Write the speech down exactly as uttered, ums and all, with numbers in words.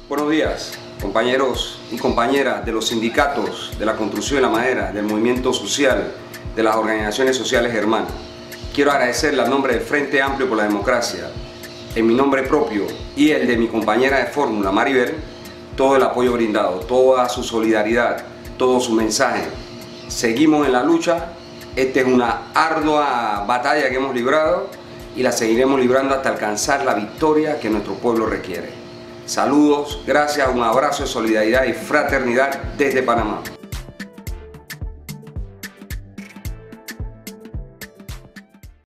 Buenos días, compañeros y compañeras de los sindicatos de la construcción y la madera, del movimiento social, de las organizaciones sociales hermanas. Quiero agradecerle a nombre del Frente Amplio por la Democracia, en mi nombre propio y el de mi compañera de fórmula, Maribel, todo el apoyo brindado, toda su solidaridad, todo su mensaje. Seguimos en la lucha, esta es una ardua batalla que hemos librado y la seguiremos librando hasta alcanzar la victoria que nuestro pueblo requiere. Saludos, gracias, un abrazo de solidaridad y fraternidad desde Panamá.